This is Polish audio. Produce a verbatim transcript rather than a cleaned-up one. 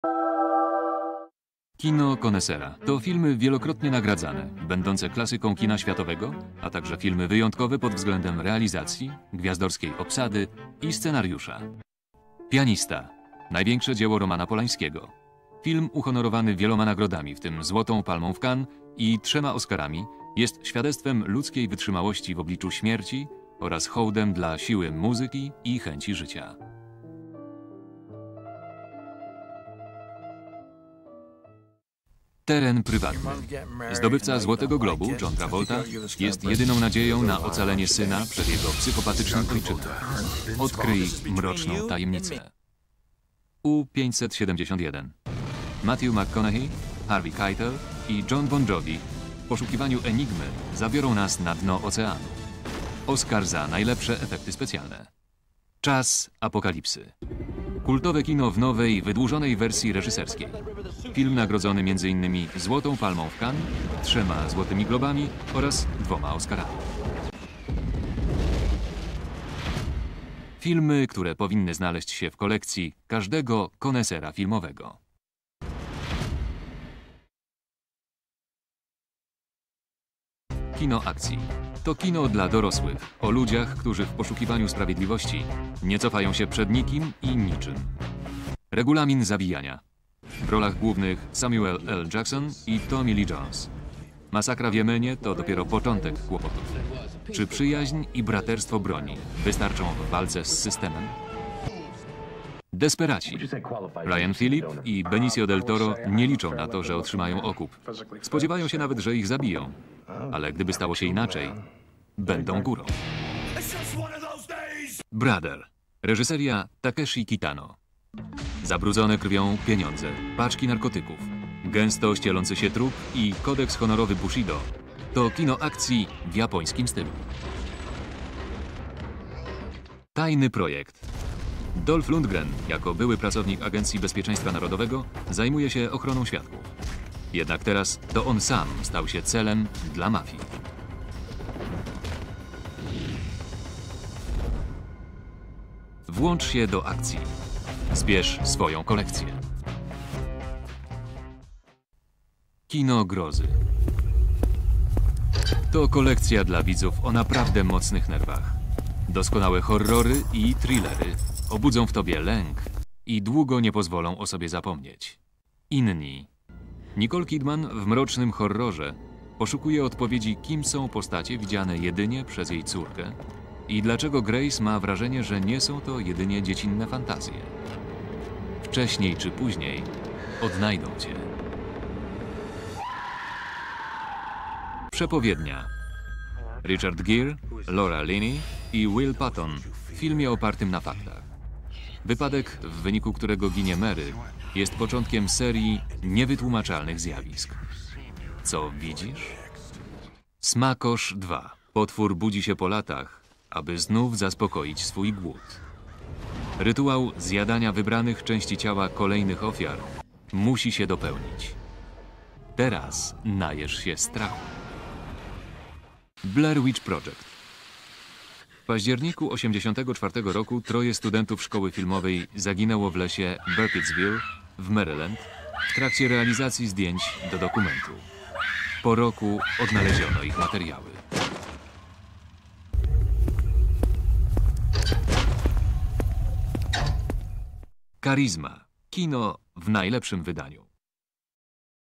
Kino konesera to filmy wielokrotnie nagradzane, będące klasyką kina światowego, a także filmy wyjątkowe pod względem realizacji, gwiazdorskiej obsady i scenariusza. Pianista. Największe dzieło Romana Polańskiego. Film uhonorowany wieloma nagrodami, w tym Złotą Palmą w Cannes i trzema Oscarami, jest świadectwem ludzkiej wytrzymałości w obliczu śmierci oraz hołdem dla siły muzyki i chęci życia. Teren prywatny. Zdobywca Złotego Globu, John Travolta, jest jedyną nadzieją na ocalenie syna przed jego psychopatycznym ojczynem. Odkryj mroczną tajemnicę. U pięćset siedemdziesiąt jeden. Matthew McConaughey, Harvey Keitel i John Bon Jovi w poszukiwaniu enigmy zabiorą nas na dno oceanu. Oscar za najlepsze efekty specjalne. Czas apokalipsy. Kultowe kino w nowej, wydłużonej wersji reżyserskiej. Film nagrodzony między innymi Złotą Palmą w Cannes, trzema Złotymi Globami oraz dwoma Oscarami. Filmy, które powinny znaleźć się w kolekcji każdego konesera filmowego. Kino akcji. To kino dla dorosłych, o ludziach, którzy w poszukiwaniu sprawiedliwości nie cofają się przed nikim i niczym. Regulamin zabijania. W rolach głównych Samuel L. Jackson i Tommy Lee Jones. Masakra w Jemenie to dopiero początek kłopotów. Czy przyjaźń i braterstwo broni wystarczą w walce z systemem? Desperaci. Ryan Phillip i Benicio del Toro nie liczą na to, że otrzymają okup. Spodziewają się nawet, że ich zabiją. Ale gdyby stało się inaczej, będą górą. Brother. Reżyseria Takeshi Kitano. Zabrudzone krwią pieniądze, paczki narkotyków, gęsto ścielący się trup i kodeks honorowy Bushido to kino akcji w japońskim stylu. Tajny projekt. Dolph Lundgren, jako były pracownik Agencji Bezpieczeństwa Narodowego, zajmuje się ochroną świadków. Jednak teraz to on sam stał się celem dla mafii. Włącz się do akcji. Zbierz swoją kolekcję. Kino grozy. To kolekcja dla widzów o naprawdę mocnych nerwach. Doskonałe horrory i thrillery obudzą w tobie lęk i długo nie pozwolą o sobie zapomnieć. Inni. Nicole Kidman w mrocznym horrorze poszukuje odpowiedzi, kim są postacie widziane jedynie przez jej córkę i dlaczego Grace ma wrażenie, że nie są to jedynie dziecinne fantazje. Wcześniej czy później odnajdą cię. Przepowiednia. Richard Gere, Laura Linney i Will Patton w filmie opartym na faktach. Wypadek, w wyniku którego ginie Mary, jest początkiem serii niewytłumaczalnych zjawisk. Co widzisz? Smakosz dwa. Potwór budzi się po latach, aby znów zaspokoić swój głód. Rytuał zjadania wybranych części ciała kolejnych ofiar musi się dopełnić. Teraz najesz się strachu. Blair Witch Project. W październiku tysiąc dziewięćset osiemdziesiątego czwartego roku troje studentów szkoły filmowej zaginęło w lesie Burkittsville w Maryland w trakcie realizacji zdjęć do dokumentu. Po roku odnaleziono ich materiały. Karizma. Kino w najlepszym wydaniu.